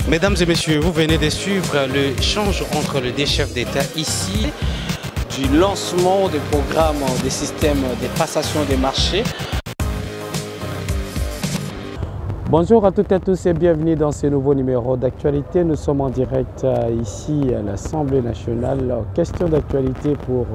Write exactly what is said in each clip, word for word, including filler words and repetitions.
Mesdames et messieurs, vous venez de suivre l'échange entre les deux chefs d'État ici. Du lancement des programmes des systèmes de passation des marchés. Bonjour à toutes et à tous et bienvenue dans ce nouveau numéro d'actualité. Nous sommes en direct ici à l'Assemblée nationale. Question d'actualité pour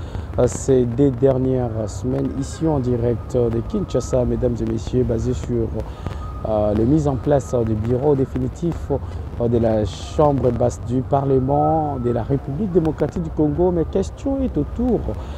ces deux dernières semaines, ici en direct de Kinshasa, mesdames et messieurs, basé sur euh, la mise en place du bureau définitif de la Chambre basse du Parlement de la République démocratique du Congo. Mais question est autour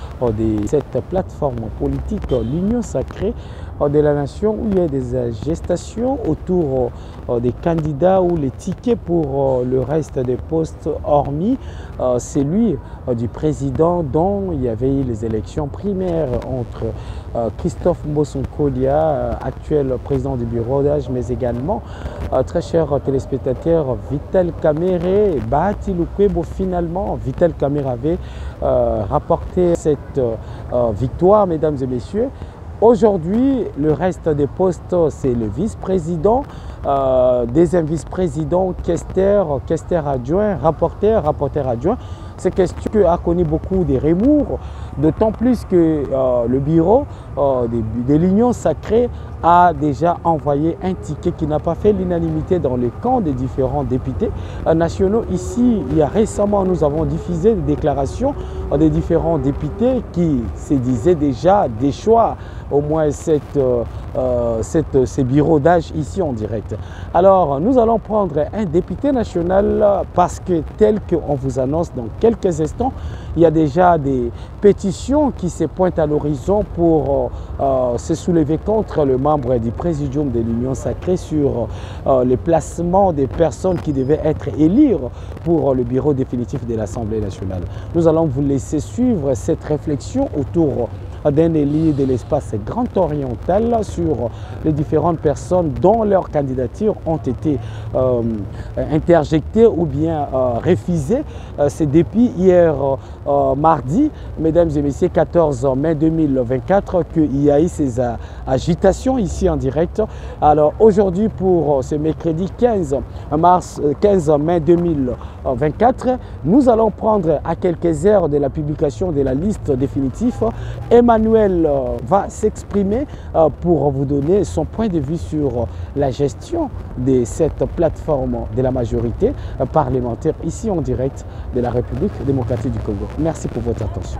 de cette plateforme politique, l'Union sacrée de la nation, où il y a des gestations autour des candidats ou les tickets pour le reste des postes, hormis celui du président dont il y avait eu les élections primaires entre Christophe Mbosonkolia, actuel président du bureau d'âge, mais également, très chers téléspectateurs, Vital Kamerhe, Bahati Lukwebo. Finalement, Vital Kamerhe avait euh, rapporté cette euh, victoire, mesdames et messieurs. Aujourd'hui, le reste des postes, c'est le vice-président, euh, deuxième vice-président, questeur, questeur adjoint, rapporteur, rapporteur adjoint. Cette question a connu beaucoup de remous, d'autant plus que euh, le bureau euh, de, de l'Union sacrée a déjà envoyé un ticket qui n'a pas fait l'unanimité dans les camps des différents députés euh, nationaux. Ici, il y a récemment, nous avons diffusé des déclarations euh, des différents députés qui se disaient déjà des choix, au moins cette, euh, cette, ces bureaux d'âge ici en direct. Alors, nous allons prendre un député national parce que tel qu'on vous annonce dans quelques instants, il y a déjà des pétitions qui se pointent à l'horizon pour euh, se soulever contre le membre du Présidium de l'Union sacrée sur euh, le placement des personnes qui devaient être élues pour le bureau définitif de l'Assemblée nationale. Nous allons vous laisser suivre cette réflexion autour d'un élu de l'espace grand oriental sur les différentes personnes dont leurs candidatures ont été euh, interjectées ou bien euh, refusées. Euh, C'est depuis hier euh, mardi, mesdames et messieurs, quatorze mai deux mille vingt-quatre, qu'il y a eu ces euh, agitations ici en direct. Alors aujourd'hui, pour ce mercredi quinze mai deux mille vingt-quatre, nous allons prendre à quelques heures de la publication de la liste définitive. Emmanuel va s'exprimer pour vous donner son point de vue sur la gestion de cette plateforme de la majorité parlementaire ici en direct de la République démocratique du Congo. Merci pour votre attention.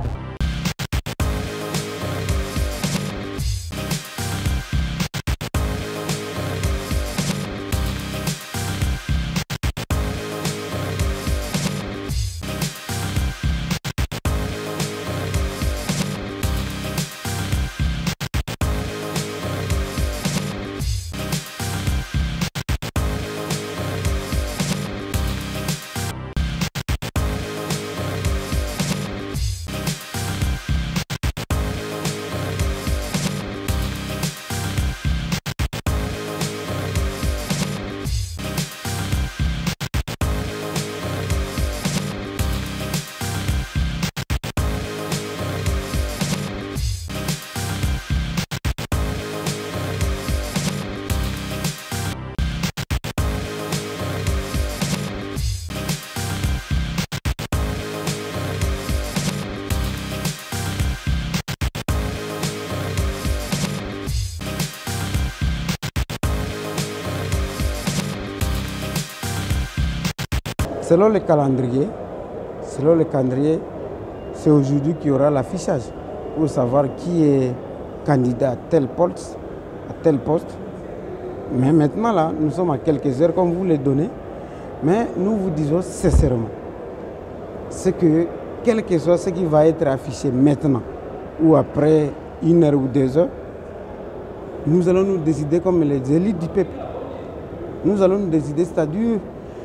Selon le calendrier, selon le calendrier, c'est aujourd'hui qu'il y aura l'affichage pour savoir qui est candidat à tel poste, à tel poste. Mais maintenant là, nous sommes à quelques heures comme vous les donnez, mais nous vous disons sincèrement, c'est que quel que soit ce qui va être affiché maintenant ou après une heure ou deux heures, nous allons nous décider comme les élites du peuple. Nous allons nous décider, c'est-à-dire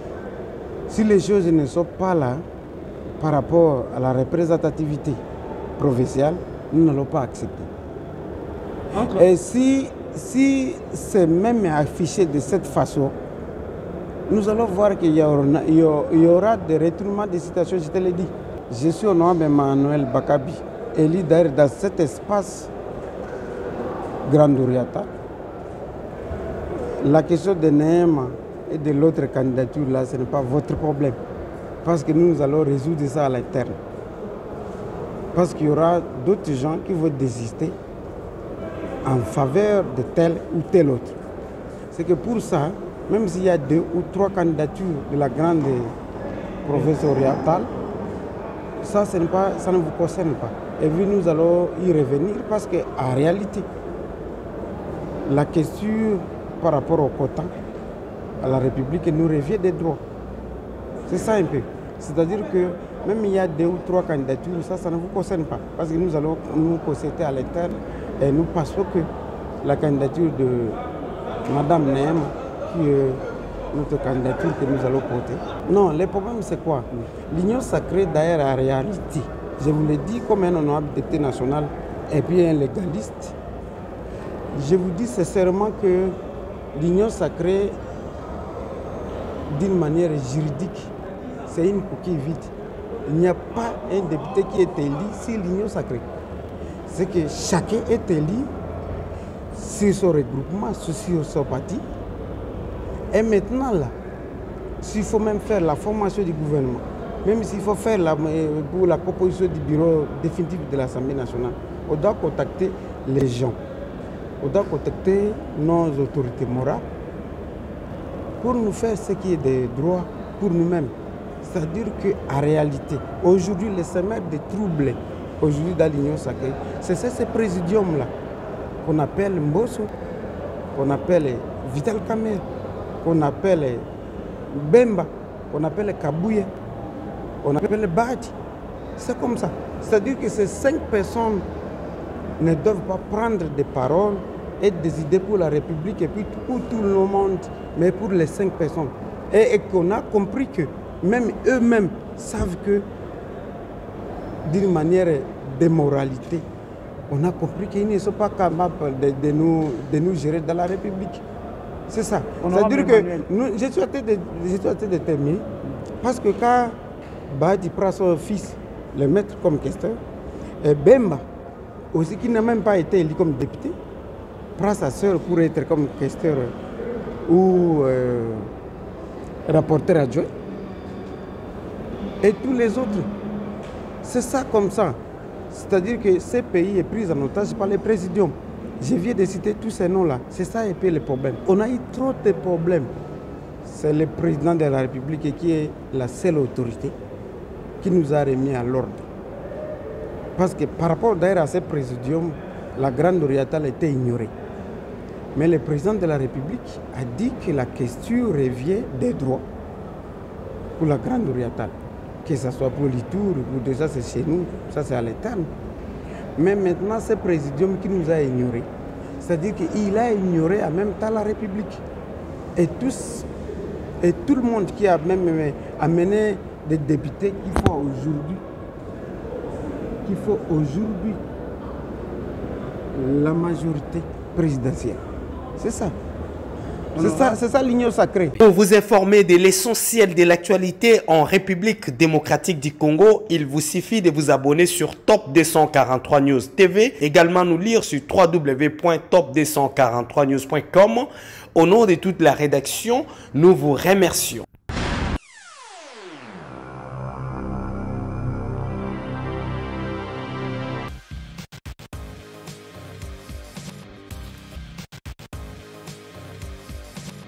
si les choses ne sont pas là par rapport à la représentativité provinciale, nous n'allons pas accepter. Entre... Et si, si c'est même affiché de cette façon, nous allons voir qu'il y, y aura des retournements de situations, je te l'ai dit. Je suis au nom d'Emmanuel Bakabi, élu d'ailleurs dans cet espace Grand Ouriata. La question de Néma et de l'autre candidature, là, ce n'est pas votre problème. Parce que nous, nous allons résoudre ça à l'interne. Parce qu'il y aura d'autres gens qui vont désister en faveur de tel ou tel autre. C'est que pour ça, même s'il y a deux ou trois candidatures de la grande province orientale, ça, ce n'est pas, ça ne vous concerne pas. Et puis nous allons y revenir parce qu'en réalité, la question par rapport au quota à la République nous revient des droits. C'est ça un peu. C'est-à-dire que même il y a deux ou trois candidatures, ça, ça ne vous concerne pas. Parce que nous allons nous concerter à l'interne et nous pensons que la candidature de Madame Nehem, qui est notre candidature que nous allons porter. Non, le problème c'est quoi? L'Union sacrée d'ailleurs en réalité, je vous l'ai dit comme un honorable député national et puis un légaliste, je vous dis sincèrement que l'Union sacrée, d'une manière juridique, c'est une coquille vide. Il n'y a pas un député qui est élu sur l'Union sacrée. C'est que chacun est élu sur son regroupement, sur son parti. Et maintenant, là, s'il faut même faire la formation du gouvernement, même s'il faut faire la, pour la composition du bureau définitif de l'Assemblée nationale, on doit contacter les gens. On doit contacter nos autorités morales pour nous faire ce qui est des droits pour nous-mêmes. C'est-à-dire qu'en réalité, aujourd'hui, les semeurs de troubles, aujourd'hui dans l'Union sacrée, c'est ce présidium-là qu'on appelle Mbosso, qu'on appelle Vital Kamerhe, qu'on appelle Bemba, qu'on appelle Kabouye, qu'on appelle Bati. C'est comme ça. C'est-à-dire que ces cinq personnes ne doivent pas prendre des paroles et des idées pour la République et puis pour tout le monde, mais pour les cinq personnes. Et, et qu'on a compris que même eux-mêmes savent que d'une manière de moralité, on a compris qu'ils ne sont pas capables de, de, nous, de nous gérer dans la République. C'est ça. C'est-à-dire que nous, je suis en train de, je suis en train de terminer parce que quand Badi prend son fils, le mettre comme questeur, et Bemba, aussi qui n'a même pas été élu comme député, prend sa sœur pour être comme questeur ou euh, rapporteur adjoint. Et tous les autres, c'est ça comme ça. C'est-à-dire que ce pays est pris en otage par les présidiums. Je viens de citer tous ces noms-là. C'est ça un peu le problème. On a eu trop de problèmes. C'est le président de la République qui est la seule autorité qui nous a remis à l'ordre. Parce que par rapport d'ailleurs à ce présidium, la grande orientale était ignorée. Mais le président de la République a dit que la question revient des droits pour la grande orientale. Que ce soit pour l'Itour ou déjà c'est chez nous, ça c'est à l'interne. Mais maintenant, ce présidium qui nous a ignorés, c'est-à-dire qu'il a ignoré en même temps la République. Et, tous, et tout le monde qui a même amené des députés qu'il faut aujourd'hui, qu'il faut aujourd'hui la majorité présidentielle. C'est ça. C'est ça, c'est ça l'Union sacrée. Pour vous informer de l'essentiel de l'actualité en République démocratique du Congo, il vous suffit de vous abonner sur Top deux cent quarante-trois News T V. Également nous lire sur w w w point top deux cent quarante-trois news point com. Au nom de toute la rédaction, nous vous remercions.